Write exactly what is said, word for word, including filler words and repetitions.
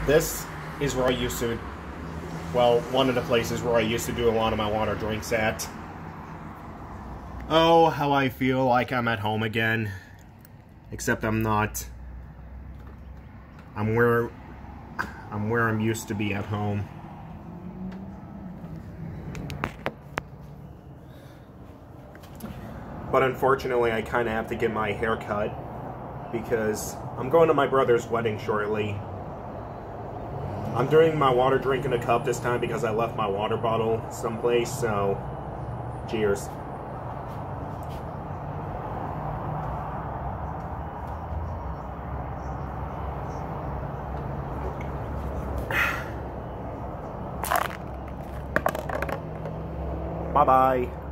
This is where I used to, well, one of the places where I used to do a lot of my water drinks at. Oh, how I feel like I'm at home again. Except I'm not. I'm where, I'm where I'm used to be at home. But unfortunately, I kind of have to get my hair cut because I'm going to my brother's wedding shortly. I'm doing my water drink in a cup this time because I left my water bottle someplace, so cheers. Bye-bye.